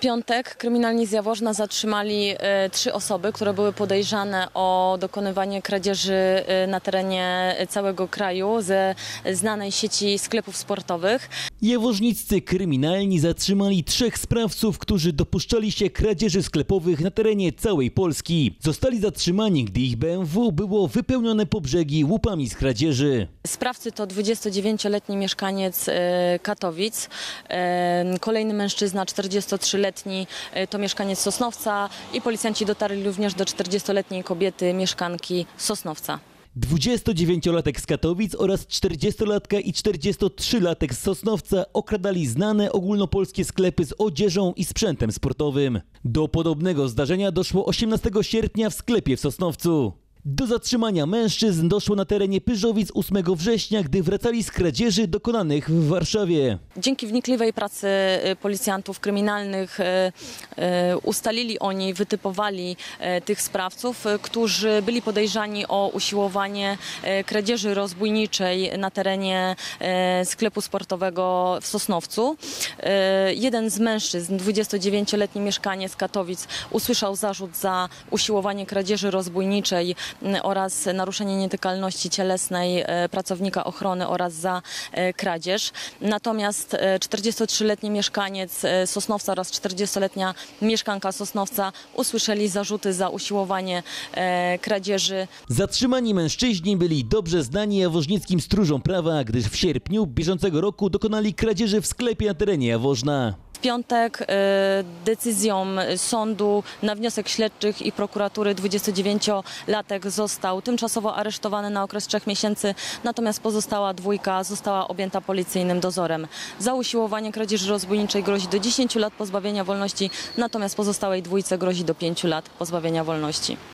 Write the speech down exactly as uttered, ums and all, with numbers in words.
piątek kryminalni z Jaworzna zatrzymali e, trzy osoby, które były podejrzane o dokonywanie kradzieży e, na terenie całego kraju ze znanej sieci sklepów sportowych. Jaworzniccy kryminalni zatrzymali trzech sprawców, którzy dopuszczali się kradzieży sklepowych na terenie całej Polski. Zostali zatrzymani, gdy ich B M W było wypełnione po brzegi łupami z kradzieży. Sprawcy to dwudziestodziewięcioletni mieszkaniec e, Katowic, e, kolejny mężczyzna czterdziestotrzyletni e, to mieszkaniec Sosnowca i policjanci dotarli również do czterdziestoletniej kobiety, mieszkanki Sosnowca. dwudziestodziewięciolatek z Katowic oraz czterdziestolatka i czterdziestotrzylatek z Sosnowca okradali znane ogólnopolskie sklepy z odzieżą i sprzętem sportowym. Do podobnego zdarzenia doszło osiemnastego sierpnia w sklepie w Sosnowcu. Do zatrzymania mężczyzn doszło na terenie Pyżowic ósmego września, gdy wracali z kradzieży dokonanych w Warszawie. Dzięki wnikliwej pracy policjantów kryminalnych ustalili oni, wytypowali tych sprawców, którzy byli podejrzani o usiłowanie kradzieży rozbójniczej na terenie sklepu sportowego w Sosnowcu. Jeden z mężczyzn, dwudziestodziewięcioletni mieszkaniec Katowic, usłyszał zarzut za usiłowanie kradzieży rozbójniczej oraz naruszenie nietykalności cielesnej pracownika ochrony oraz za kradzież. Natomiast czterdziestotrzyletni mieszkaniec Sosnowca oraz czterdziestoletnia mieszkanka Sosnowca usłyszeli zarzuty za usiłowanie kradzieży. Zatrzymani mężczyźni byli dobrze znani jaworznickim stróżom prawa, gdyż w sierpniu bieżącego roku dokonali kradzieży w sklepie na terenie Jaworzna. W piątek e, decyzją sądu na wniosek śledczych i prokuratury dwudziestodziewięciolatek został tymczasowo aresztowany na okres trzech miesięcy, natomiast pozostała dwójka została objęta policyjnym dozorem. Za usiłowanie kradzieży rozbójniczej grozi do dziesięciu lat pozbawienia wolności, natomiast pozostałej dwójce grozi do pięciu lat pozbawienia wolności.